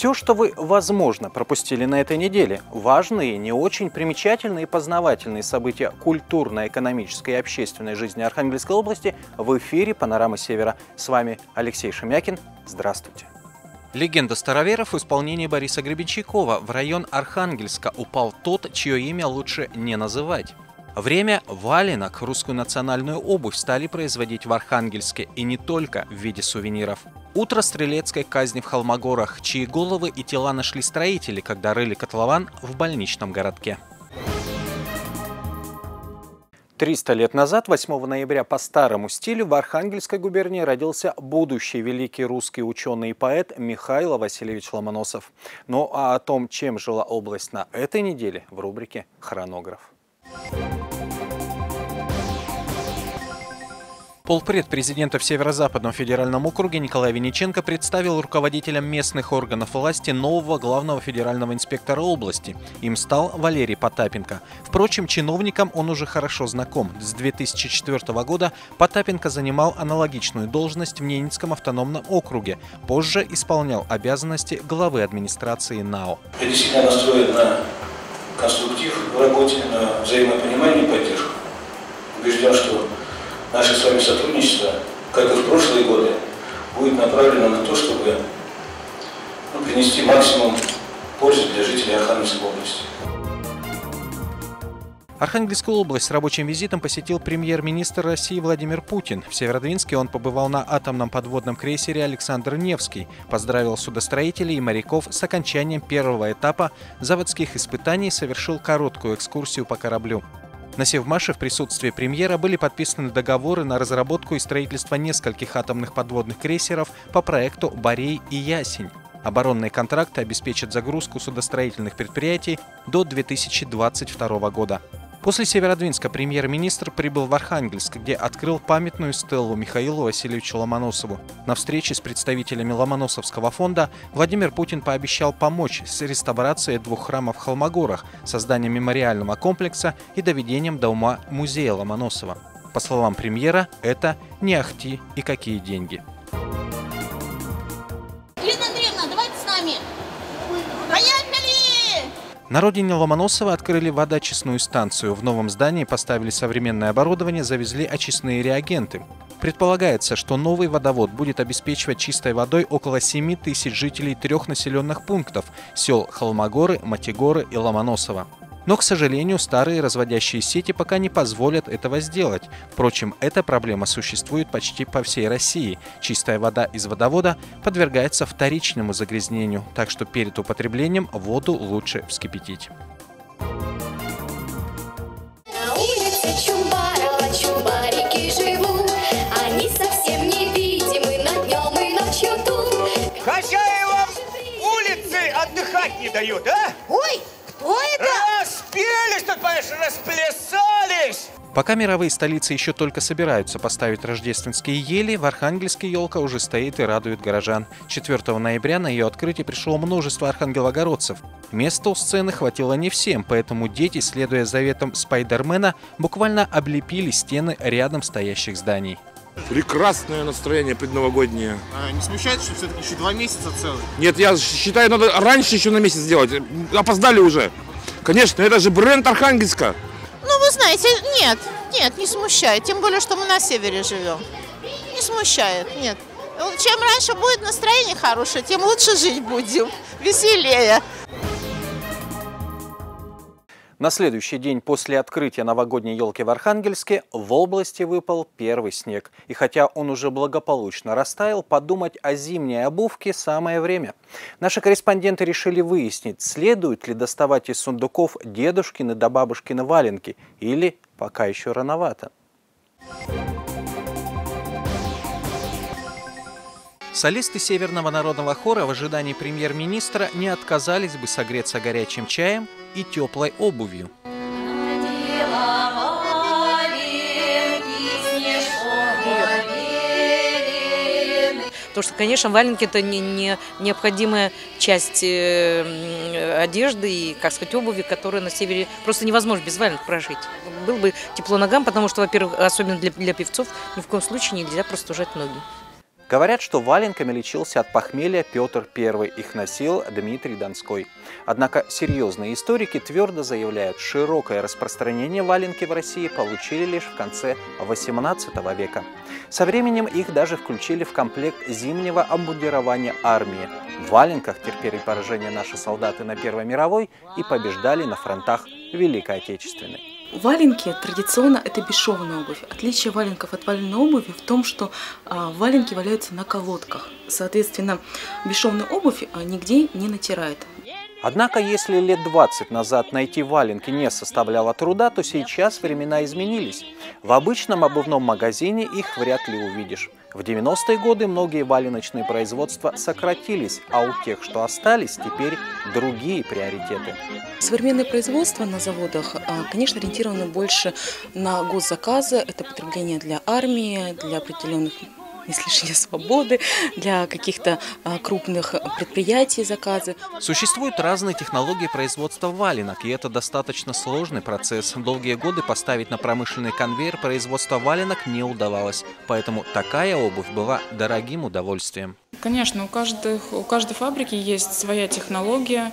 Все, что вы, возможно, пропустили на этой неделе, важные, не очень примечательные и познавательные события культурной, экономической и общественной жизни Архангельской области в эфире «Панорамы Севера». С вами Алексей Шемякин. Здравствуйте. Легенда староверов в исполнении Бориса Гребенщикова. В район Архангельска упал тот, чье имя лучше не называть. Время валенок, русскую национальную обувь, стали производить в Архангельске и не только в виде сувениров. Утро стрелецкой казни в Холмогорах, чьи головы и тела нашли строители, когда рыли котлован в больничном городке. 300 лет назад, 8 ноября по старому стилю, в Архангельской губернии родился будущий великий русский ученый и поэт Михаил Васильевич Ломоносов. Ну а о том, чем жила область на этой неделе, в рубрике «Хронограф». Полпред президента в Северо-Западном федеральном округе Николай Винниченко представил руководителям местных органов власти нового главного федерального инспектора области. Им стал Валерий Потапенко. Впрочем, чиновникам он уже хорошо знаком. С 2004 года Потапенко занимал аналогичную должность в Ненецком автономном округе. Позже исполнял обязанности главы администрации НАО. Я действительно настроен на конструктив в работе, на взаимопонимание и поддержку. Убежден, что наше с вами сотрудничество, как и в прошлые годы, будет направлено на то, чтобы принести максимум пользы для жителей Архангельской области. Архангельскую область с рабочим визитом посетил премьер-министр России Владимир Путин. В Северодвинске он побывал на атомном подводном крейсере «Александр Невский», поздравил судостроителей и моряков с окончанием первого этапа заводских испытаний и совершил короткую экскурсию по кораблю. На Севмаше в присутствии премьера были подписаны договоры на разработку и строительство нескольких атомных подводных крейсеров по проекту «Борей» и «Ясень». Оборонные контракты обеспечат загрузку судостроительных предприятий до 2022 года. После Северодвинска премьер-министр прибыл в Архангельск, где открыл памятную стелу Михаилу Васильевичу Ломоносову. На встрече с представителями Ломоносовского фонда Владимир Путин пообещал помочь с реставрацией 2 храмов в Холмогорах, созданием мемориального комплекса и доведением до ума музея Ломоносова. По словам премьера, это не ахти и какие деньги. Елена Андреевна, давайте с нами! Поехали! На родине Ломоносова открыли водоочистную станцию. В новом здании поставили современное оборудование, завезли очистные реагенты. Предполагается, что новый водовод будет обеспечивать чистой водой около 7 тысяч жителей 3 населенных пунктов – сел Холмогоры, Матигоры и Ломоносово. Но, к сожалению, старые разводящие сети пока не позволят этого сделать. Впрочем, эта проблема существует почти по всей России. Чистая вода из водовода подвергается вторичному загрязнению, так что перед употреблением воду лучше вскипятить. На улице Чубарова чубарики живут, они совсем невидимы на днем и ночью тут. Хозяевам улицы отдыхать не дают, а? Ой, кто это? Распелись тут, понимаешь, расплясались! Пока мировые столицы еще только собираются поставить рождественские ели, в Архангельске елка уже стоит и радует горожан. 4 ноября на ее открытие пришло множество архангелогородцев. Места у сцены хватило не всем, поэтому дети, следуя заветам Спайдермена, буквально облепили стены рядом стоящих зданий. Прекрасное настроение предновогоднее. Не смущает, что все-таки еще 2 месяца целых? Нет, я считаю, надо раньше еще на месяц сделать. Опоздали уже. Конечно, это же бренд Архангельска. Ну, вы знаете, нет, не смущает. Тем более, что мы на севере живем. Не смущает, нет. Чем раньше будет настроение хорошее, тем лучше жить будем, веселее. На следующий день после открытия новогодней елки в Архангельске в области выпал первый снег. И хотя он уже благополучно растаял, подумать о зимней обувке самое время. Наши корреспонденты решили выяснить, следует ли доставать из сундуков дедушкины да бабушкины валенки, или пока еще рановато. Солисты Северного народного хора в ожидании премьер-министра не отказались бы согреться горячим чаем и теплой обувью. Потому что, конечно, валенки – это не необходимая часть одежды и, как сказать, обуви, которая на севере просто невозможно без валенок прожить. Было бы тепло ногам, потому что, во-первых, особенно для певцов, ни в коем случае нельзя простужать ноги. Говорят, что валенками лечился от похмелья Петр I, их носил Дмитрий Донской. Однако серьезные историки твердо заявляют, широкое распространение валенки в России получили лишь в конце XVIII века. Со временем их даже включили в комплект зимнего обмундирования армии. В валенках терпели поражение наши солдаты на Первой мировой и побеждали на фронтах Великой Отечественной. Валенки традиционно это бесшовная обувь. Отличие валенков от валенной обуви в том, что валенки валяются на колодках. Соответственно, бесшовная обувь нигде не натирает. Однако, если лет 20 назад найти валенки не составляло труда, то сейчас времена изменились. В обычном обувном магазине их вряд ли увидишь. В 90-е годы многие валеночные производства сократились, а у тех, что остались, теперь другие приоритеты. Современное производство на заводах, конечно, ориентировано больше на госзаказы. Это потребление для армии, для определенных мест лишения свободы, для каких-то крупных предприятий заказы. Существуют разные технологии производства валенок, и это достаточно сложный процесс. Долгие годы поставить на промышленный конвейер производство валенок не удавалось, поэтому такая обувь была дорогим удовольствием. Конечно, у каждой фабрики есть своя технология.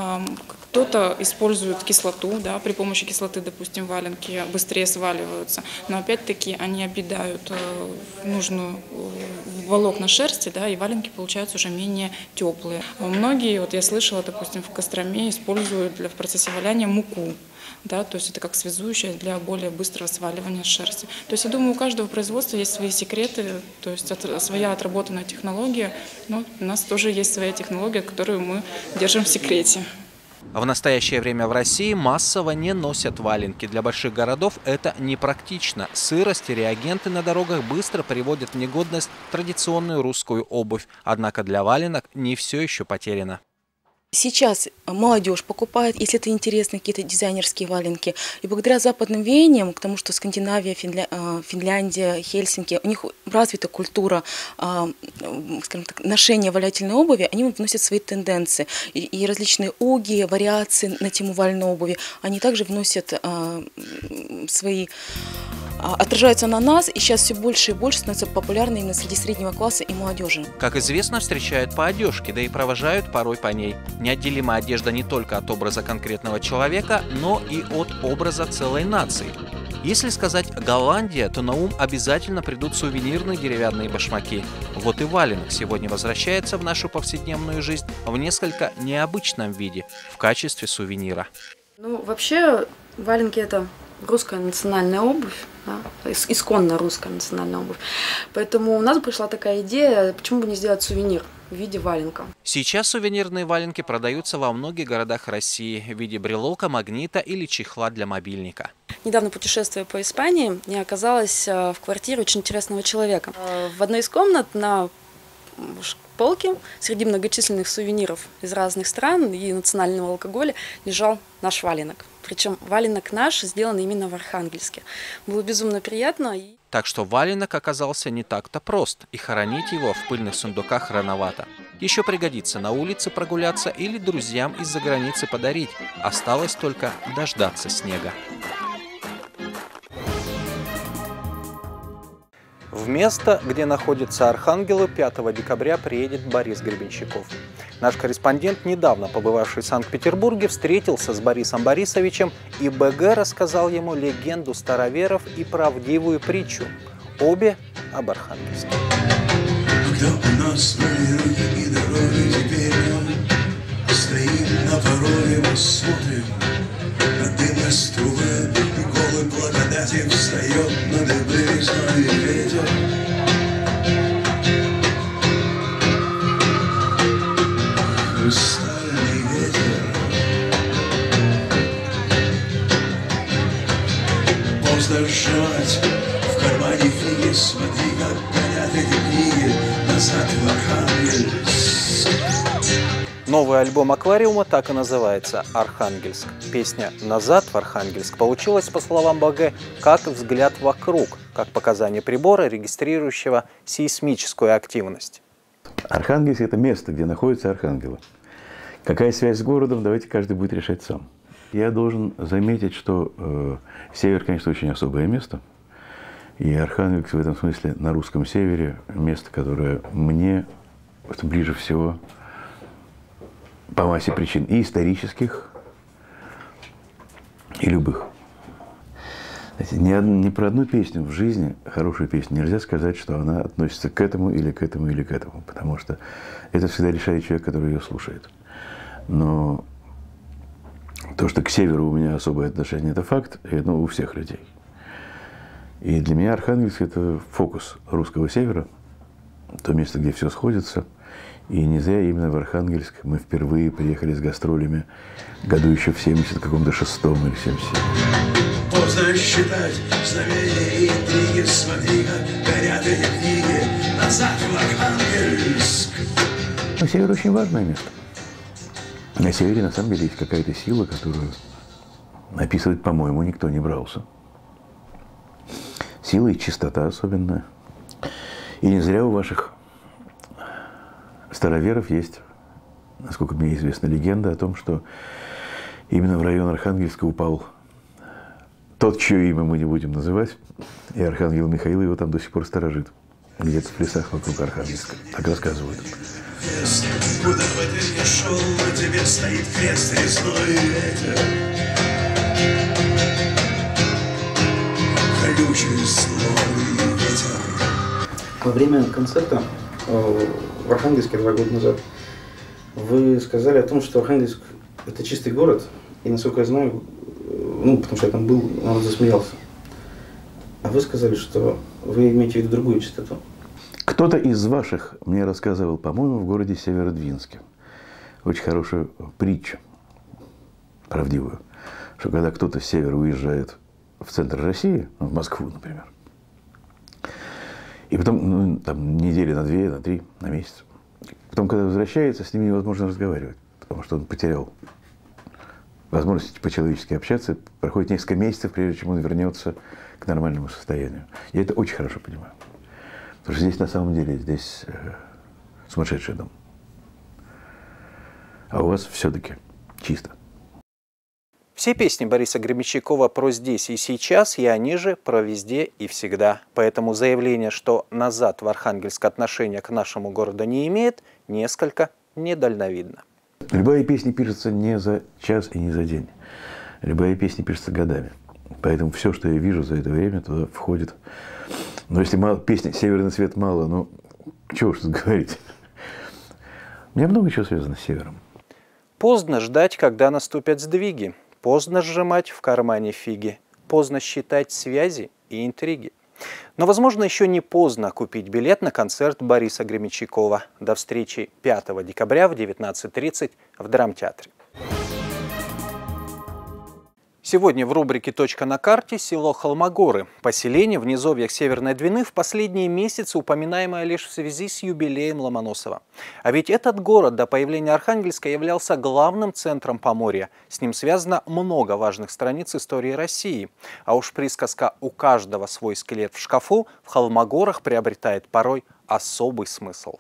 Кто-то использует кислоту, да, при помощи кислоты, допустим, валенки быстрее сваливаются, но опять-таки они объедают нужную волокна шерсти, да, и валенки получаются уже менее теплые. Многие, вот я слышала, допустим, в Костроме используют в процессе валяния муку. Да, то есть это как связующее для более быстрого сваливания шерсти. То есть я думаю, у каждого производства есть свои секреты, то есть своя отработанная технология. Но у нас тоже есть своя технология, которую мы держим в секрете. В настоящее время в России массово не носят валенки. Для больших городов это непрактично. Сырость и реагенты на дорогах быстро приводят в негодность традиционную русскую обувь. Однако для валенок не все еще потеряно. Сейчас молодежь покупает, если это интересные какие-то дизайнерские валенки. И благодаря западным веяниям, к тому, что Скандинавия, Финляндия, Хельсинки, у них развита культура, скажем так, ношения валяительной обуви, они вносят свои тенденции. И различные уги, вариации на тему валеной обуви, они также вносят свои... Отражаются на нас, и сейчас все больше и больше становятся популярны именно среди среднего класса и молодежи. Как известно, встречают по одежке, да и провожают порой по ней. Неотделима одежда не только от образа конкретного человека, но и от образа целой нации. Если сказать «Голландия», то на ум обязательно придут сувенирные деревянные башмаки. Вот и валенок сегодня возвращается в нашу повседневную жизнь в несколько необычном виде, в качестве сувенира. Ну, вообще, валенки – это русская национальная обувь, да, исконно русская национальная обувь. Поэтому у нас пришла такая идея, почему бы не сделать сувенир в виде валенка. Сейчас сувенирные валенки продаются во многих городах России в виде брелока, магнита или чехла для мобильника. Недавно, путешествуя по Испании, я оказалась в квартире очень интересного человека. В одной из комнат на полке среди многочисленных сувениров из разных стран и национального алкоголя лежал наш валенок. Причем валенок наш сделан именно в Архангельске. Было безумно приятно. Так что валенок оказался не так-то прост, и хоронить его в пыльных сундуках рановато. Еще пригодится на улице прогуляться или друзьям из-за границы подарить. Осталось только дождаться снега. В место, где находятся архангелы, 5 декабря приедет Борис Гребенщиков. Наш корреспондент, недавно побывавший в Санкт-Петербурге, встретился с Борисом Борисовичем, и БГ рассказал ему легенду староверов и правдивую притчу. Обе об Архангельске. Когда у нас были руки и дороги, теперь мы стоим на пороге, мы смотрим на дымные струвы, и голый благодати встает на дыбы весной ветер. Хрустальный ветер. Поздно сжать в кармане фиги, смотри, как горят эти книги, назад в Архангельск. Новый альбом «Аквариума» так и называется «Архангельск». Песня «Назад в Архангельск» получилась, по словам БГ, как взгляд вокруг, как показание прибора, регистрирующего сейсмическую активность. Архангельск – это место, где находятся архангелы. Какая связь с городом, давайте каждый будет решать сам. Я должен заметить, что север, конечно, очень особое место. И Архангельск в этом смысле на русском севере место, которое мне ближе всего по массе причин и исторических, и любых. Ни про одну песню в жизни, хорошую песню, нельзя сказать, что она относится к этому или к этому или к этому, потому что это всегда решает человек, который ее слушает. Но то, что к северу у меня особое отношение, это факт, и у всех людей. И для меня Архангельск – это фокус русского севера, то место, где все сходится. И не зря именно в Архангельск мы впервые приехали с гастролями году еще в 70 каком-то 6-м или 77-м. Поздно считать знамения и интриги, смотри, как горят эти книги, назад в Архангельск. Но север очень важное место. На севере на самом деле есть какая-то сила, которую описывать, по-моему, никто не брался. Сила и чистота особенная. И не зря у ваших староверов есть, насколько мне известна, легенда о том, что именно в район Архангельска упал тот, чье имя мы не будем называть, и архангел Михаил его там до сих пор сторожит, где-то в лесах вокруг Архангельска. Так рассказывают. Куда бы ты ни шел, на тебе стоит крест, резной ветер. Колючий злой ветер. Во время концерта в Архангельске 2 года назад вы сказали о том, что Архангельск – это чистый город, и, насколько я знаю, потому что я там был, народ засмеялся. А вы сказали, что вы имеете в виду другую чистоту. Кто-то из ваших мне рассказывал, по-моему, в городе Северодвинске. Очень хорошую притчу, правдивую, что когда кто-то с севера уезжает в центр России, в Москву, например, и потом, там, недели на 2, на 3, на месяц, потом, когда возвращается, с ним невозможно разговаривать, потому что он потерял возможность по-человечески общаться, проходит несколько месяцев, прежде чем он вернется к нормальному состоянию. Я это очень хорошо понимаю. Потому что здесь, на самом деле, здесь сумасшедший дом. А у вас все-таки чисто. Все песни Бориса Гребенщикова про здесь и сейчас, и они же про везде и всегда. Поэтому заявление, что назад в Архангельск отношения к нашему городу не имеет, несколько недальновидно. Любая песня пишется не за час и не за день. Любая песня пишется годами. Поэтому все, что я вижу за это время, туда входит. Но если мало, песни «Северный цвет» мало, чего уж тут говорить. У меня много чего связано с севером. Поздно ждать, когда наступят сдвиги. Поздно сжимать в кармане фиги. Поздно считать связи и интриги. Но, возможно, еще не поздно купить билет на концерт Бориса Гребенщикова. До встречи 5 декабря в 19:30 в Драмтеатре. Сегодня в рубрике «Точка на карте» село Холмогоры. Поселение в низовьях Северной Двины в последние месяцы упоминаемое лишь в связи с юбилеем Ломоносова. А ведь этот город до появления Архангельска являлся главным центром Поморья. С ним связано много важных страниц истории России. А уж присказка «У каждого свой скелет в шкафу» в Холмогорах приобретает порой особый смысл.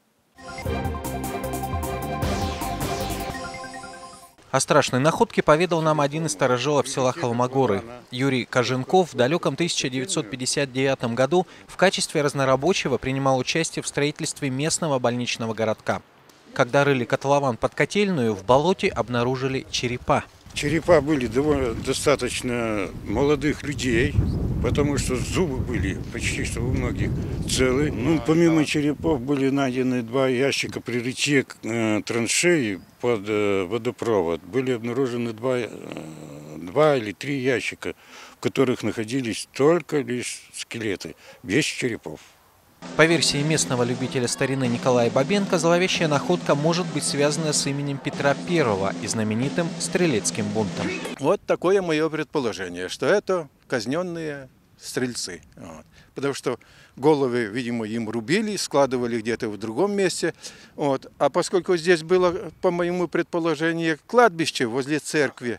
О страшной находке поведал нам один из старожилов села Холмогоры. Юрий Коженков в далеком 1959 году в качестве разнорабочего принимал участие в строительстве местного больничного городка. Когда рыли котлован под котельную, в болоте обнаружили черепа. Черепа были достаточно молодых людей, потому что зубы были почти что у многих целые. Помимо черепов были найдены 2 ящика при рытье траншеи под водопровод. Были обнаружены 2 или 3 ящика, в которых находились только лишь скелеты, без черепов. По версии местного любителя старины Николая Бабенко, зловещая находка может быть связана с именем Петра I и знаменитым Стрелецким бунтом. Вот такое мое предположение, что это казненные стрельцы. Потому что головы, видимо, им рубили, складывали где-то в другом месте. А поскольку здесь было, по моему предположению, кладбище возле церкви,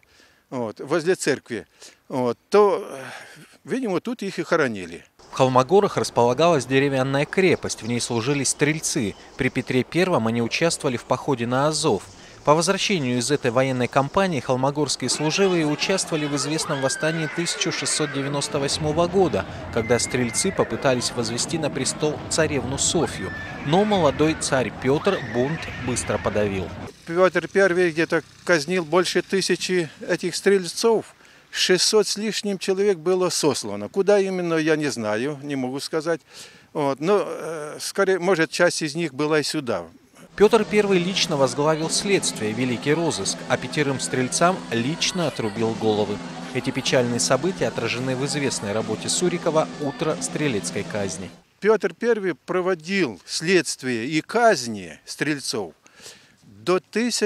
то, видимо, тут их и хоронили. В Холмогорах располагалась деревянная крепость, в ней служили стрельцы. При Петре I они участвовали в походе на Азов. По возвращению из этой военной кампании холмогорские служивые участвовали в известном восстании 1698 года, когда стрельцы попытались возвести на престол царевну Софью, но молодой царь Петр бунт быстро подавил. Петр I где-то казнил больше 1000 этих стрельцов. 600 с лишним человек было сослано. Куда именно, я не знаю, не могу сказать. Вот. Но, скорее, может, часть из них была и сюда. Петр I лично возглавил следствие, великий розыск, а 5 стрельцам лично отрубил головы. Эти печальные события отражены в известной работе Сурикова «Утро стрелецкой казни». Петр I проводил следствие и казни стрельцов до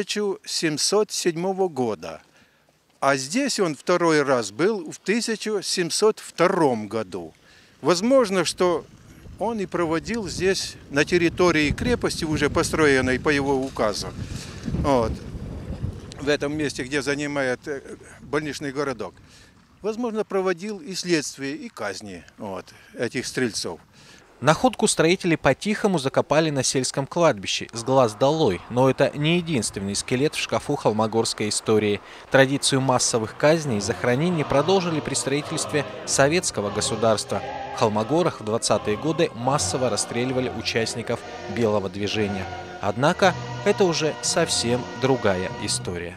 1707 года. А здесь он второй раз был в 1702 году. Возможно, что он и проводил здесь, на территории крепости, уже построенной по его указу, вот, в этом месте, где занимает больничный городок. Возможно, проводил и следствие, и казни вот, этих стрельцов. Находку строители по-тихому закопали на сельском кладбище, с глаз долой, но это не единственный скелет в шкафу холмогорской истории. Традицию массовых казней и захоронений продолжили при строительстве советского государства. В Холмогорах в 20-е годы массово расстреливали участников белого движения. Однако это уже совсем другая история.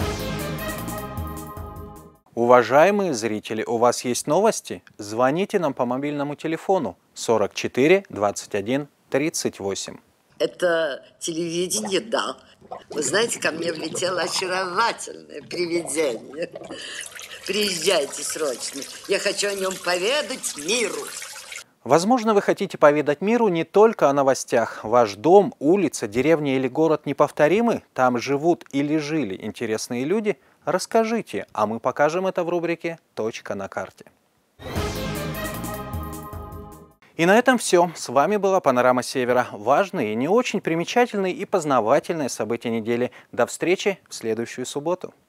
Уважаемые зрители, у вас есть новости? Звоните нам по мобильному телефону 44 21 38. Это телевидение, да. Вы знаете, ко мне влетело очаровательное привидение. Приезжайте срочно. Я хочу о нем поведать миру. Возможно, вы хотите поведать миру не только о новостях. Ваш дом, улица, деревня или город неповторимы? Там живут или жили интересные люди? Расскажите, а мы покажем это в рубрике «Точка на карте». И на этом все. С вами была «Панорама Севера». Важные, не очень примечательные и познавательные события недели. До встречи в следующую субботу.